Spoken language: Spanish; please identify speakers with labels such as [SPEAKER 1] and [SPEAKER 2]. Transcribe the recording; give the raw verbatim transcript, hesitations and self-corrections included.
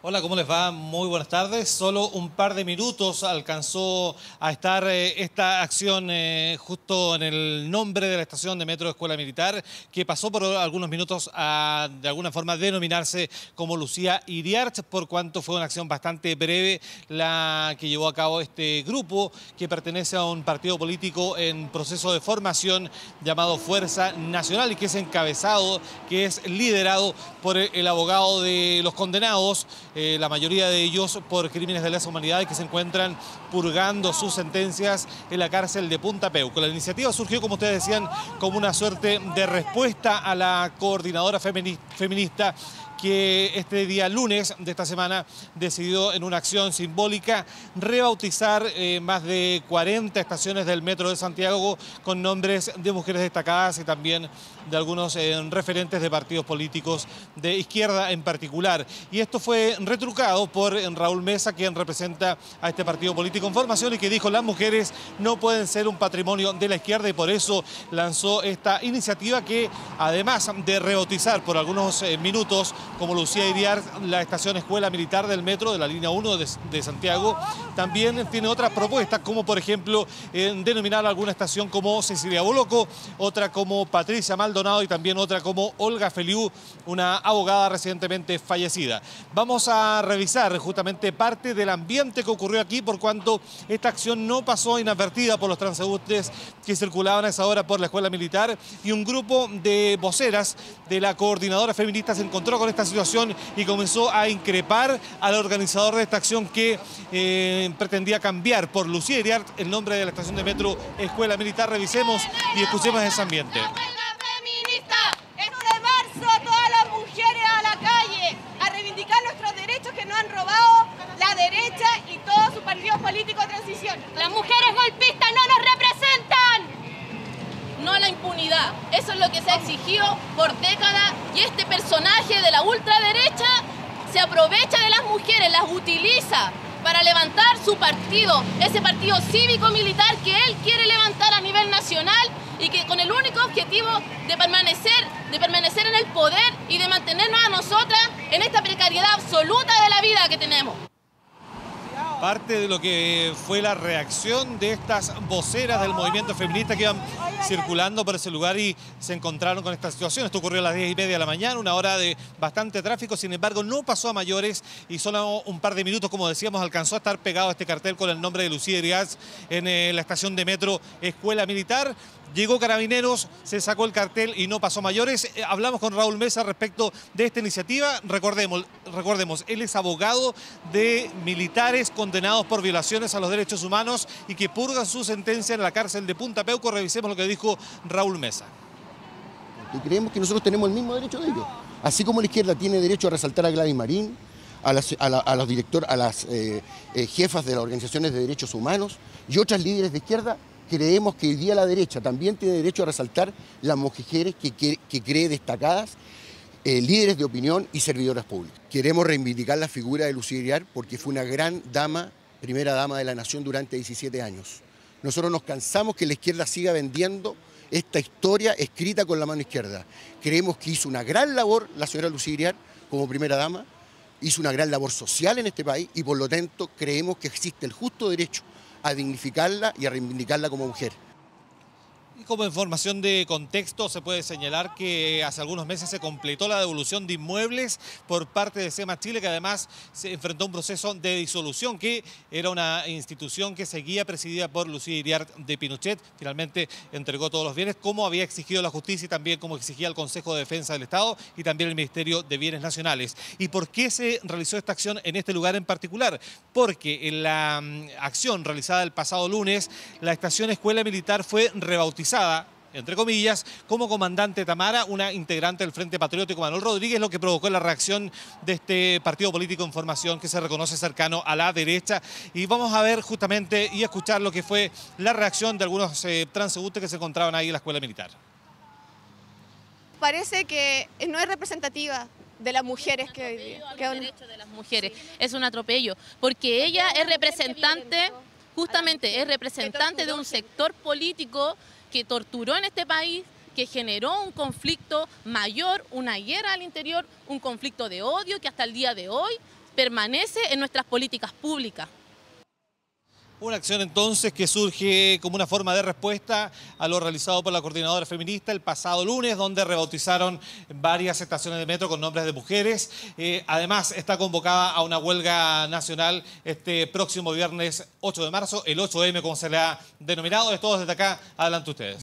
[SPEAKER 1] Hola, ¿cómo les va? Muy buenas tardes. Solo un par de minutos alcanzó a estar eh, esta acción eh, justo en el nombre de la estación de Metro Escuela Militar, que pasó por algunos minutos a, de alguna forma, denominarse como Lucía Iriart, por cuanto fue una acción bastante breve la que llevó a cabo este grupo, que pertenece a un partido político en proceso de formación llamado Fuerza Nacional y que es encabezado, que es liderado por el abogado de los condenados, Eh, la mayoría de ellos por crímenes de lesa humanidad y que se encuentran purgando sus sentencias en la cárcel de Punta Peuco. La iniciativa surgió, como ustedes decían, como una suerte de respuesta a la coordinadora feminista que este día lunes de esta semana decidió en una acción simbólica rebautizar eh, más de cuarenta estaciones del Metro de Santiago con nombres de mujeres destacadas y también de algunos eh, referentes de partidos políticos de izquierda en particular. Y esto fue retrucado por Raúl Mesa, quien representa a este partido político en formación y que dijo: las mujeres no pueden ser un patrimonio de la izquierda, y por eso lanzó esta iniciativa que, además de rebautizar por algunos eh, minutos como Lucía Iriart la estación Escuela Militar del Metro de la línea uno de, de Santiago, también tiene otras propuestas, como por ejemplo eh, denominar alguna estación como Cecilia Boloco, otra como Patricia Maldonado y también otra como Olga Feliú, una abogada recientemente fallecida. Vamos a revisar justamente parte del ambiente que ocurrió aquí, por cuanto esta acción no pasó inadvertida por los transeúntes que circulaban a esa hora por la Escuela Militar, y un grupo de voceras de la coordinadora feminista se encontró con esta situación y comenzó a increpar al organizador de esta acción, que eh, pretendía cambiar por Lucía Iriart el nombre de la estación de Metro Escuela Militar. Revisemos y escuchemos ese ambiente.
[SPEAKER 2] Todas las mujeres a la calle a reivindicar nuestros derechos que nos han robado la derecha y todos sus partidos políticos de transición.
[SPEAKER 3] Las mujeres golpistas no nos representan. No a la impunidad. Eso es lo que se ha exigido por décadas, y este personaje de la ultraderecha se aprovecha de las mujeres, las utiliza para levantar su partido, ese partido cívico-militar que él quiere levantar a nivel nacional, y que con el único objetivo de permanecer, de permanecer en el poder y de mantenernos a nosotras en esta precariedad absoluta de la vida que tenemos.
[SPEAKER 1] Parte de lo que fue la reacción de estas voceras del movimiento feminista que iban circulando por ese lugar y se encontraron con esta situación. Esto ocurrió a las diez y media de la mañana, una hora de bastante tráfico, sin embargo no pasó a mayores y solo un par de minutos, como decíamos, alcanzó a estar pegado este cartel con el nombre de Lucía Iriart en eh, la estación de Metro Escuela Militar. Llegó Carabineros, se sacó el cartel y no pasó mayores. Eh, hablamos con Raúl Mesa respecto de esta iniciativa. Recordemos, recordemos, él es abogado de militares condenados por violaciones a los derechos humanos y que purgan su sentencia en la cárcel de Punta Peuco. Revisemos lo que dijo Raúl Mesa.
[SPEAKER 4] Y creemos que nosotros tenemos el mismo derecho de ellos. Así como la izquierda tiene derecho a resaltar a Gladys Marín, a las, a la, a los directores, a las eh, eh, jefas de las organizaciones de derechos humanos y otras líderes de izquierda, creemos que hoy día la derecha también tiene derecho a resaltar las mujeres que, que, que cree destacadas, eh, líderes de opinión y servidoras públicas. Queremos reivindicar la figura de Lucía Iriart porque fue una gran dama, primera dama de la nación durante diecisiete años. Nosotros nos cansamos que la izquierda siga vendiendo esta historia escrita con la mano izquierda. Creemos que hizo una gran labor la señora Lucía Iriart como primera dama, hizo una gran labor social en este país y por lo tanto creemos que existe el justo derecho a dignificarla y a reivindicarla como mujer.
[SPEAKER 1] Y como información de contexto, se puede señalar que hace algunos meses se completó la devolución de inmuebles por parte de SEMA Chile, que además se enfrentó a un proceso de disolución, que era una institución que seguía presidida por Lucía Iriart de Pinochet. Finalmente entregó todos los bienes, como había exigido la justicia y también como exigía el Consejo de Defensa del Estado y también el Ministerio de Bienes Nacionales. ¿Y por qué se realizó esta acción en este lugar en particular? Porque en la um, acción realizada el pasado lunes, la estación Escuela Militar fue rebautizada, entre comillas, como Comandante Tamara, una integrante del Frente Patriótico Manuel Rodríguez, lo que provocó la reacción de este partido político en formación que se reconoce cercano a la derecha. Y vamos a ver justamente y escuchar lo que fue la reacción de algunos eh, transeúntes que se encontraban ahí en la Escuela Militar.
[SPEAKER 2] Parece que no es representativa de las mujeres que hoy día.
[SPEAKER 3] Que los derechos de las mujeres. Es un atropello, porque ella es representante, justamente es representante de un sector político que torturó en este país, que generó un conflicto mayor, una guerra al interior, un conflicto de odio que hasta el día de hoy permanece en nuestras políticas públicas.
[SPEAKER 1] Una acción entonces que surge como una forma de respuesta a lo realizado por la coordinadora feminista el pasado lunes, donde rebautizaron varias estaciones de metro con nombres de mujeres. Eh, además está convocada a una huelga nacional este próximo viernes ocho de marzo, el ocho eme como se le ha denominado. Es todo desde acá, adelante ustedes.